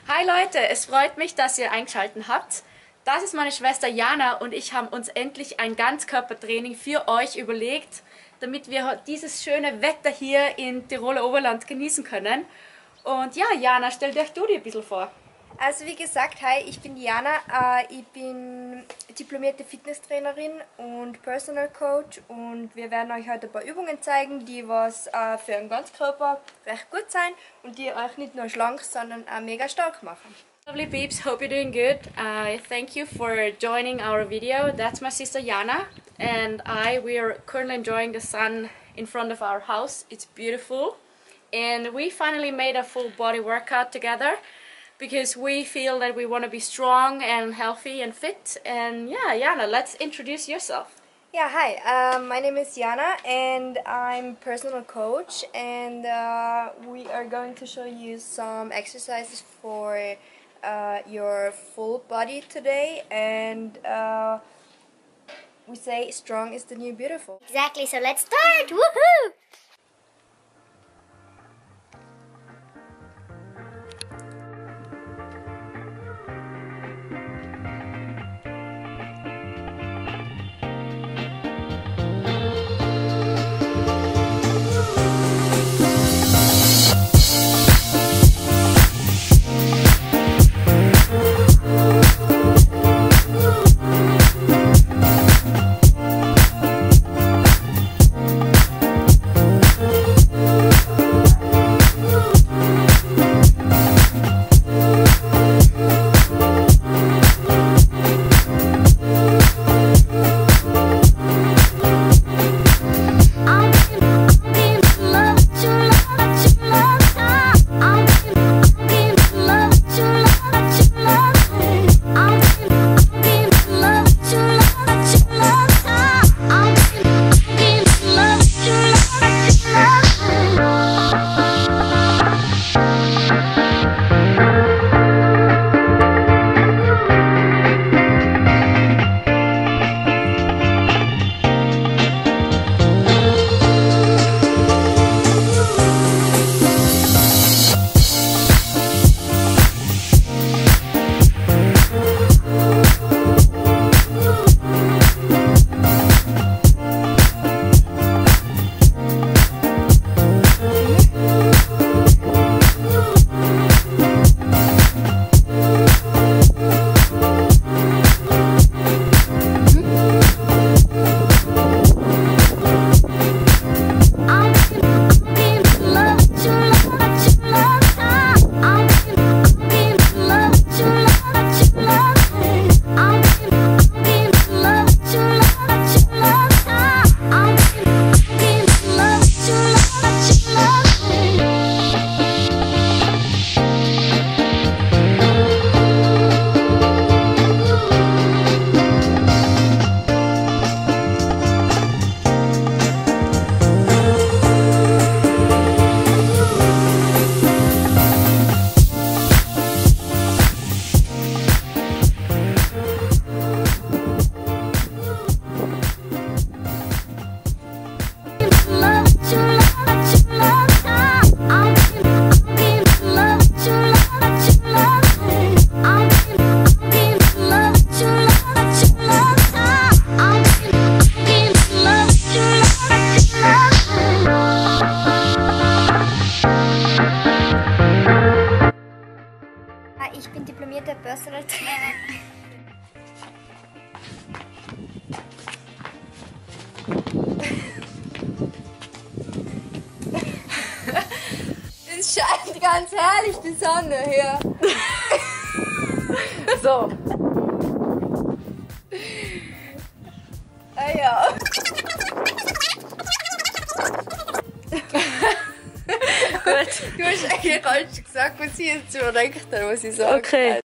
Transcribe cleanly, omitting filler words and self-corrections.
Hi Leute, es freut mich, dass ihr eingeschaltet habt. Das ist meine Schwester Jana und ich haben uns endlich ein Ganzkörpertraining für euch überlegt, damit wir dieses schöne Wetter hier in Tiroler Oberland genießen können. Und ja, Jana, stell dir ein bisschen vor. Also wie gesagt, hi, ich bin Jana, ich bin diplomierte Fitnesstrainerin und Personal Coach und wir werden euch heute ein paar Übungen zeigen, die was für den Ganzkörper recht gut sein und die euch nicht nur schlank, sondern auch mega stark machen. Lovely peeps, hope you're doing good. Thank you for joining our video. That's my sister Jana and we are currently enjoying the sun in front of our house. It's beautiful and we finally made a full body workout together, because we feel that we want to be strong and healthy and fit. And yeah, Jana, let's introduce yourself. Yeah, hi, my name is Jana and I'm personal coach and we are going to show you some exercises for your full body today, and we say strong is the new beautiful. Exactly, so let's start! Woohoo! Ich bin diplomierter Personal Trainer. Es scheint ganz herrlich die Sonne hier. So. Ah ja. Gut. Du hast eigentlich falsch gesagt, was ich jetzt überdenkt habe, was ich sage. Okay.